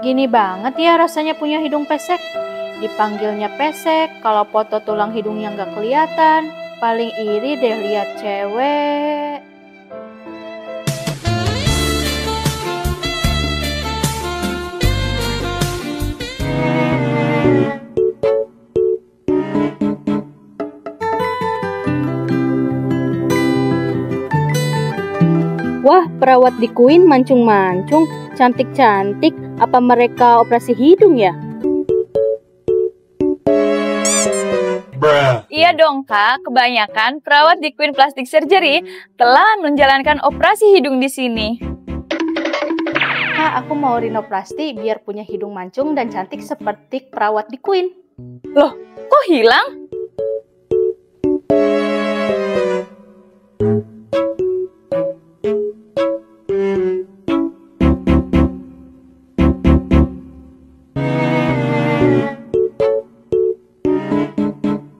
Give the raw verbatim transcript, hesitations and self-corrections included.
Gini banget ya rasanya punya hidung pesek. Dipanggilnya pesek, kalau foto tulang hidungnya nggak kelihatan. Paling iri deh lihat cewek. Wah, perawat di Queen mancung-mancung, cantik-cantik. Apa mereka operasi hidung ya? Iya dong Kak, kebanyakan perawat di Queen Plastic Surgery telah menjalankan operasi hidung di sini. Kak, aku mau rinoplasti biar punya hidung mancung dan cantik seperti perawat di Queen. Loh, kok hilang?